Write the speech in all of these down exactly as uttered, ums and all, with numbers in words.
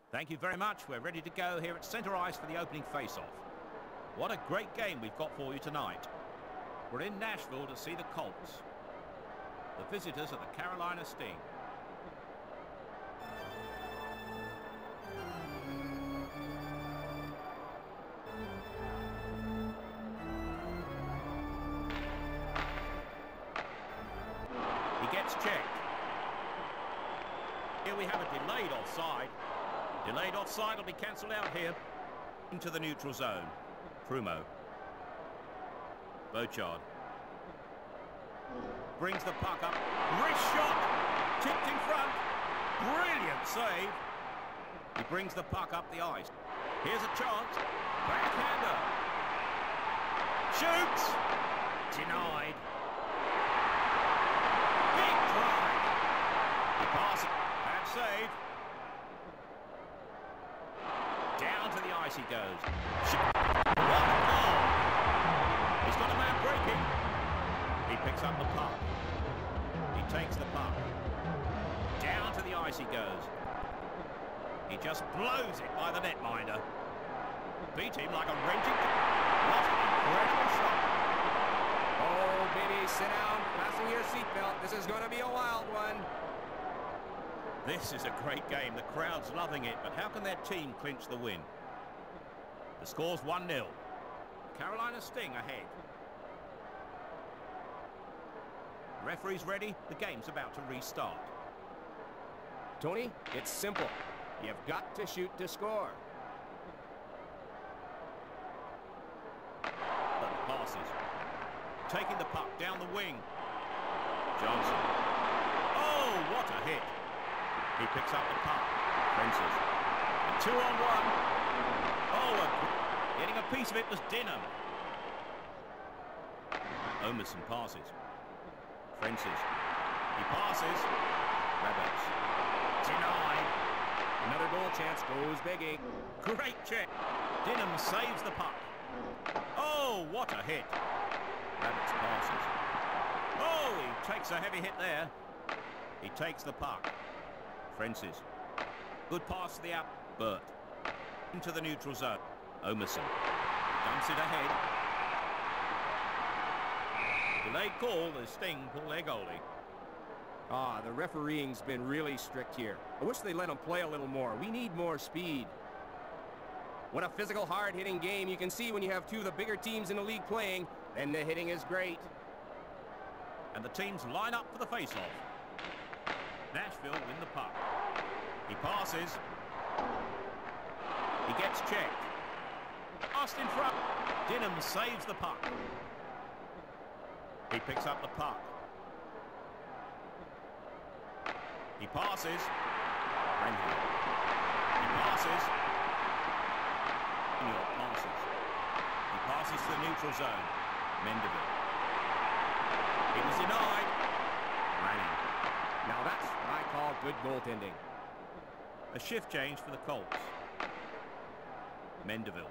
Thank you very much. We're ready to go here at Centre Ice for the opening face-off. What a great game we've got for you tonight. We're in Nashville to see the Colts. The visitors are the Carolina Sting. He gets checked. Here we have a delayed offside. Delayed offside will be cancelled out here. Into the neutral zone. Prumo. Bochard. Brings the puck up. Wrist shot! Tipped in front. Brilliant save. He brings the puck up the ice. Here's a chance. Backhander. Shoots! Denied. Big drive. He passes. Bad save. Down to the ice he goes. What a goal! He's got a man breaking. He picks up the puck. He takes the puck. Down to the ice he goes. He just blows it by the netminder. Beat him like a raging... What an incredible shot. Oh, baby, sit down. Fasten your seatbelt. This is going to be a wild one. This is a great game. The crowd's loving it, but how can their team clinch the win? The score's one nil. Carolina Sting ahead. Referee's ready. The game's about to restart. Tony, it's simple. You've got to shoot to score. Passes. Taking the puck down the wing. Johnson. Oh, what a hit. He picks up the puck. Fences. A two on one. Oh, a... getting a piece of it was Dinham. Omerson passes. Fences. He passes. Rabbits. Denied. Another goal chance goes Biggie. Great check. Dinham saves the puck. Oh, what a hit. Rabbits passes. Oh, he takes a heavy hit there. He takes the puck. Fences. Good pass to the out. Burt. Into the neutral zone. Omerson. Dumps it ahead. Delayed call. The Sting pull their goalie. Ah, the refereeing's been really strict here. I wish they let him play a little more. We need more speed. What a physical, hard-hitting game. You can see when you have two of the bigger teams in the league playing, then the hitting is great. And the teams line up for the face-off. Nashville win the puck. He passes. He gets checked. Passed in front. Dinham saves the puck. He picks up the puck. He passes. Renham. He passes. New passes. He passes to the neutral zone. Mendeville. He was denied. Manning. Now that's what I call good goaltending. A shift change for the Colts. Mendeville.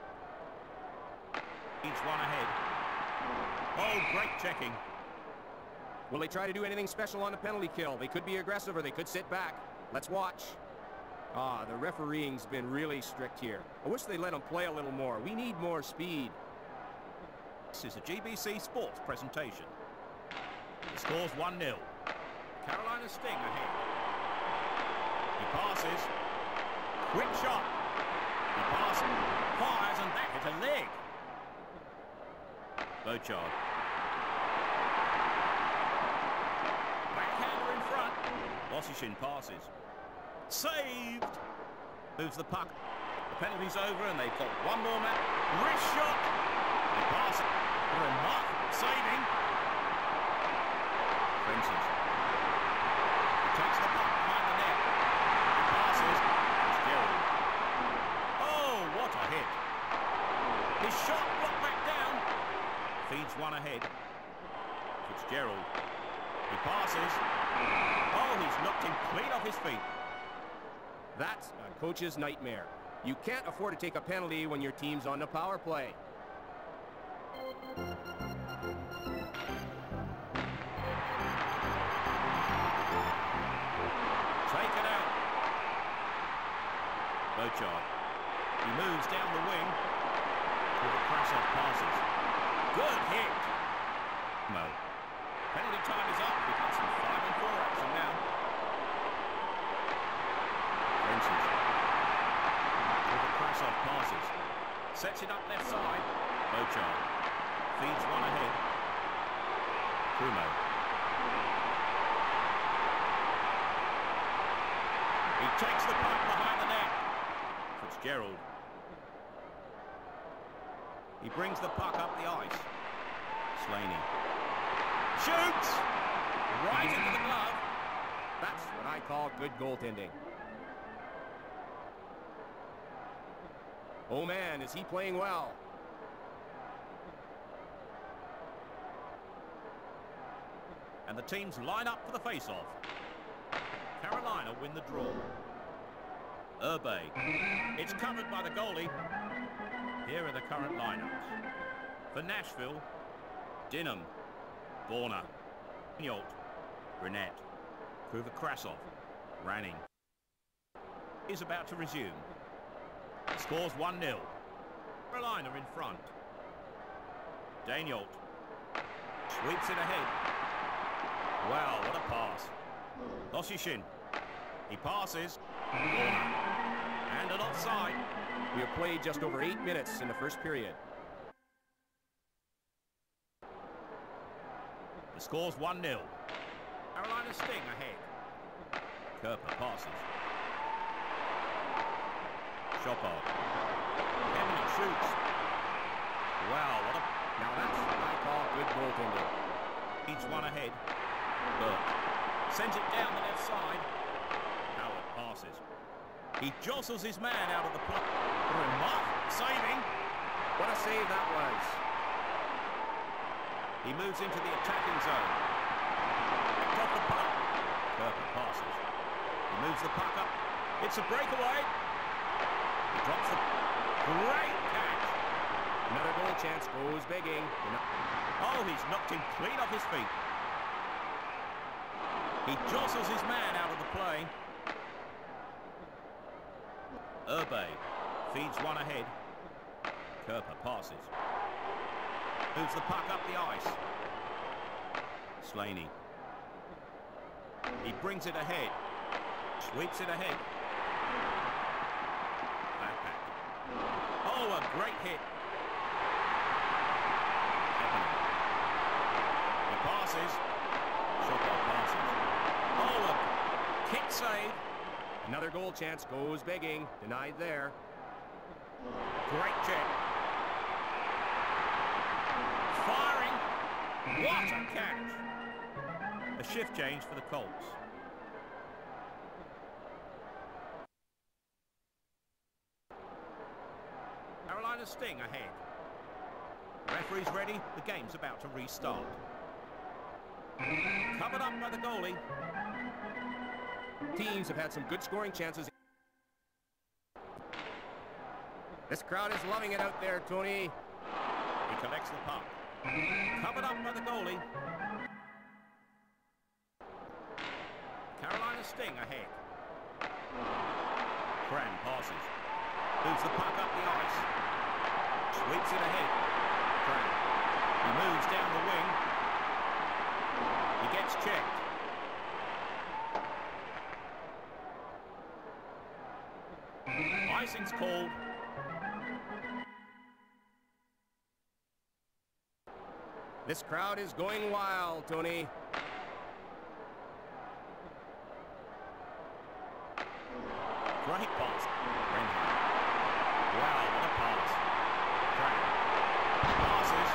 Each one ahead. Oh, great checking. Will they try to do anything special on the penalty kill? They could be aggressive or they could sit back. Let's watch. Ah, the refereeing's been really strict here. I wish they let them play a little more. We need more speed. This is a G B C Sports presentation. The score's one nil. Carolina Sting ahead. He passes. Quick shot. He passes. Fires and that hit a leg. Bochard. Backhander in front. Lossishin passes. Saved. Moves the puck. The penalty's over and they've got one more man. Wrist shot. They pass it. Remarkable saving. Fences. He takes the puck behind the net. He passes. Fitzgerald. Oh, what a hit. His shot blocked back down. Feeds one ahead. Fitzgerald. He passes. Oh, he's knocked him clean off his feet. That's a coach's nightmare. You can't afford to take a penalty when your team's on the power play. Take it out. moves down the wing. With the cross-off passes. Good hit. Mo. Penalty time is up. We've got some five and four action now. Frenches. With the cross-off passes. Sets it up left side. Bochard. Feeds one ahead. Kumo. He takes the puck behind the net. Fitzgerald. He brings the puck up the ice. Slaney. Shoots! Right into the glove. That's what I call good goaltending. Oh man, is he playing well? And the teams line up for the face-off. Carolina win the draw. Urbe. It's covered by the goalie. Here are the current lineups. For Nashville, Dinham, Borna, Yolt, Burnett, Kuva-Krasov, Ranning. Is about to resume. The score's one nil. Carolina in front. Daniel sweeps it ahead. Wow, what a pass. Loshishin. He passes. Borna. And an offside. We have played just over eight minutes in the first period. The score's one nil. Carolina Sting ahead. Kerper passes. Chopard. Kevin shoots. Wow, what a... Now that's what I call good goaltending. Each one ahead. Burke. Sends it down the left side. Howard passes. He jostles his man out of the play. Remarkable saving. What a save that was. He moves into the attacking zone. Picked off the puck. Kerper passes. He moves the puck up. It's a breakaway. He drops the... Great catch. Another goal chance goes begging. Oh, he's knocked him clean off his feet. He jostles his man out of the play. Urbe feeds one ahead. Kerper passes. Moves the puck up the ice. Slaney. He brings it ahead. Sweeps it ahead. Backpack. Oh, a great hit. Happening. He passes. Chopard passes. Oh, a kick save. Another goal chance goes begging. Denied there. Great check. Firing. What a catch. A shift change for the Colts. Carolina Sting ahead. Referee's ready. The game's about to restart. Covered up by the goalie. Teams have had some good scoring chances. This crowd is loving it out there, Tony. He collects the puck. Covered up by the goalie. Carolina Sting ahead. Cran passes. Moves the puck up the ice. Sweeps it ahead. Cran. He moves down the wing. He gets checked. Icing's called. This crowd is going wild, Tony. Great pass. Brenham. Wow, what a pass. Cran. Passes.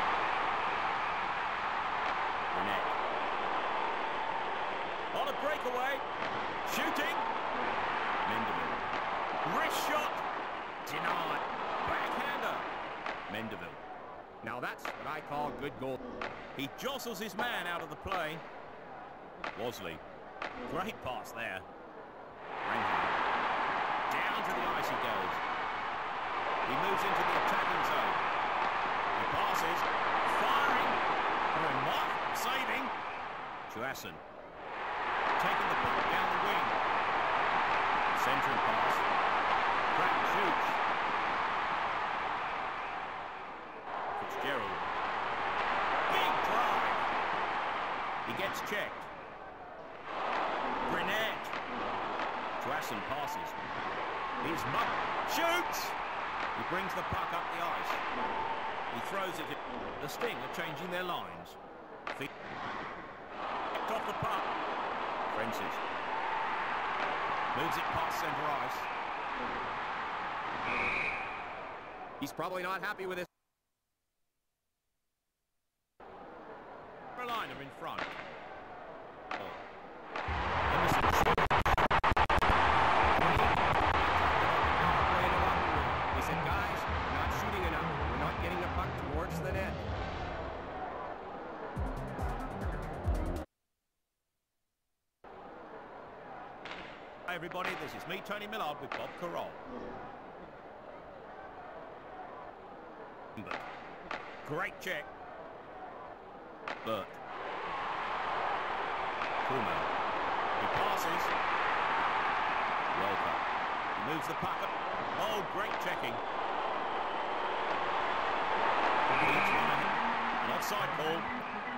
Burnett. On a breakaway. Shooting. Mendeville. Wrist shot. Denied. Backhander. Mendeville. Now that's what I call good goal. He jostles his man out of the play. Wosley. Great pass there. Brenham. Down to the ice he goes. He moves into the attacking zone. He passes. Firing. Remarkable saving. Johansson. Taking the puck down the wing. Centering pass. Crack shoots. He gets checked. Grenette. Twasson passes. He's Muck. Shoots! He brings the puck up the ice. He throws it. The Sting are changing their lines. Feet off the puck. Francis. Moves it past centre ice. He's probably not happy with this. Carolina in front. Oh. He said, guys, we're not shooting enough. We're not getting the puck towards the net. Hi everybody, this is me, Tony Millard, with Bob Carroll. Great check. Burke. Kuma. He passes. Welker. He moves the puck up. Oh, great checking. An offside ball.